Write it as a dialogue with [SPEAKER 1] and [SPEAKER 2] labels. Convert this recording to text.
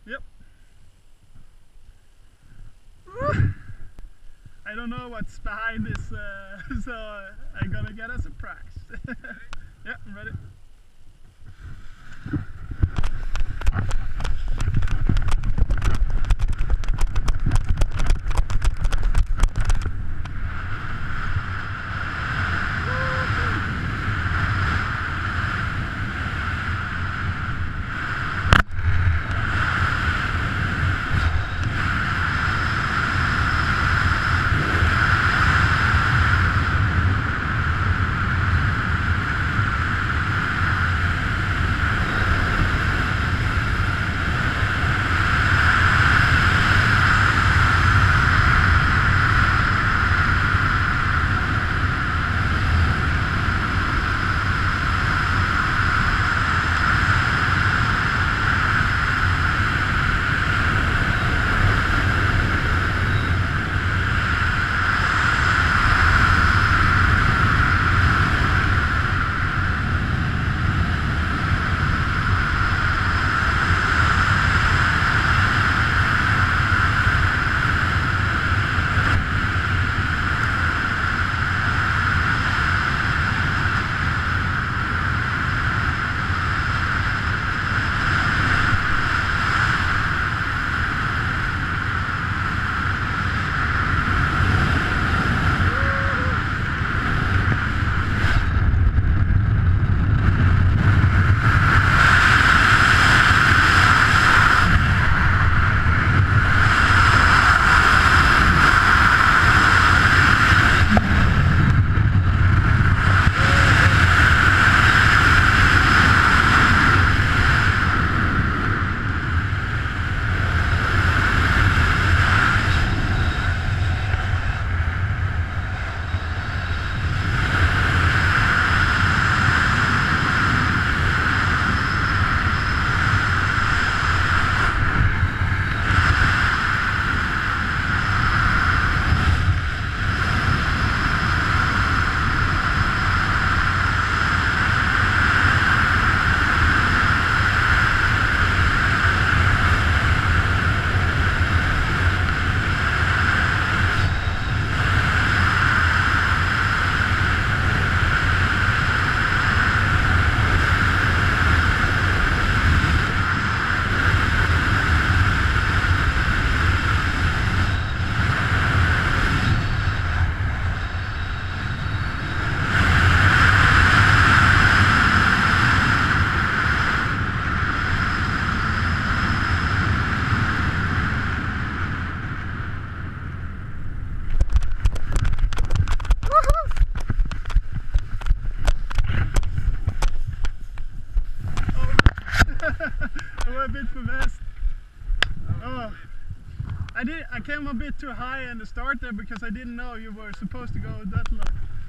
[SPEAKER 1] Yep. Woo. I don't know what's behind this, so I'm gonna get a surprise. Yeah, I'm ready. I went a bit for fast. Oh, I came a bit too high in the start there because I didn't know you were supposed to go that low.